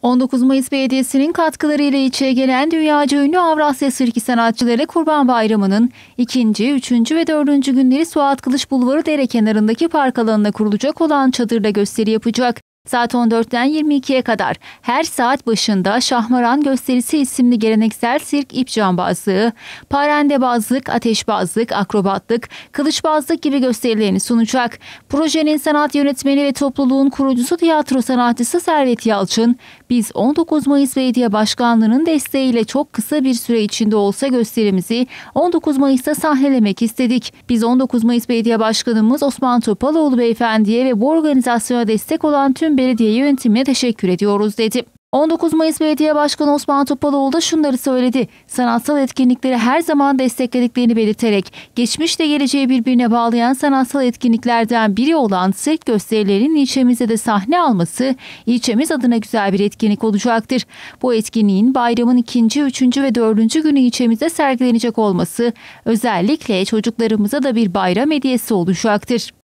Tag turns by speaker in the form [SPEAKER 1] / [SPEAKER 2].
[SPEAKER 1] 19 Mayıs Belediyesi'nin katkılarıyla ilçeye gelen dünyaca ünlü Avrasya Sirki sanatçıları Kurban Bayramı'nın 2., 3. ve 4. günleri Suat Kılıç Bulvarı dere kenarındaki park alanına kurulacak olan çadırda gösteri yapacak. Saat 14'ten 22'ye kadar her saat başında Şahmaran Gösterisi isimli geleneksel sirk ip cambazlığı, parendebazlık, ateşbazlık, akrobatlık, kılıçbazlık gibi gösterilerini sunacak. Projenin sanat yönetmeni ve topluluğun kurucusu tiyatro sanatçısı Servet Yalçın, "Biz 19 Mayıs Belediye Başkanlığı'nın desteğiyle çok kısa bir süre içinde olsa gösterimizi 19 Mayıs'ta sahnelemek istedik. Biz 19 Mayıs Belediye Başkanımız Osman Topaloğlu Beyefendi'ye ve bu organizasyona destek olan tüm belediye yönetimine teşekkür ediyoruz," dedi. 19 Mayıs Belediye Başkanı Osman Topaloğlu da şunları söyledi. Sanatsal etkinlikleri her zaman desteklediklerini belirterek, geçmişle geleceği birbirine bağlayan sanatsal etkinliklerden biri olan sirk gösterilerinin ilçemizde de sahne alması, ilçemiz adına güzel bir etkinlik olacaktır. Bu etkinliğin bayramın 2., 3. ve 4. günü ilçemizde sergilenecek olması, özellikle çocuklarımıza da bir bayram hediyesi olacaktır.